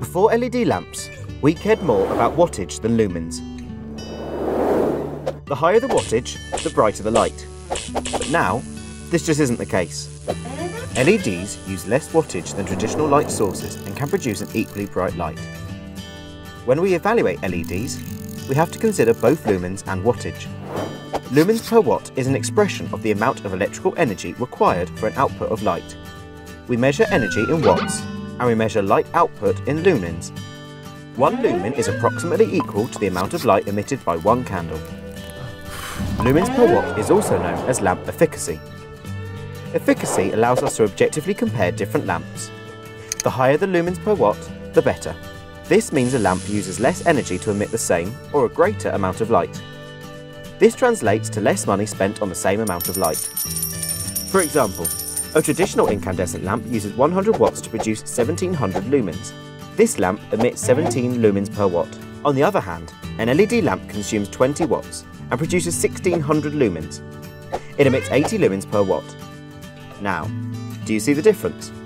Before LED lamps, we cared more about wattage than lumens. The higher the wattage, the brighter the light. But now, this just isn't the case. LEDs use less wattage than traditional light sources and can produce an equally bright light. When we evaluate LEDs, we have to consider both lumens and wattage. Lumens per watt is an expression of the amount of electrical energy required for an output of light. We measure energy in watts, and we measure light output in lumens. 1 lumen is approximately equal to the amount of light emitted by 1 candle. Lumens per watt is also known as lamp efficacy. Efficacy allows us to objectively compare different lamps. The higher the lumens per watt, the better. This means a lamp uses less energy to emit the same or a greater amount of light. This translates to less money spent on the same amount of light. For example, a traditional incandescent lamp uses 100 watts to produce 1700 lumens. This lamp emits 17 lumens per watt. On the other hand, an LED lamp consumes 20 watts and produces 1600 lumens. It emits 80 lumens per watt. Now, do you see the difference?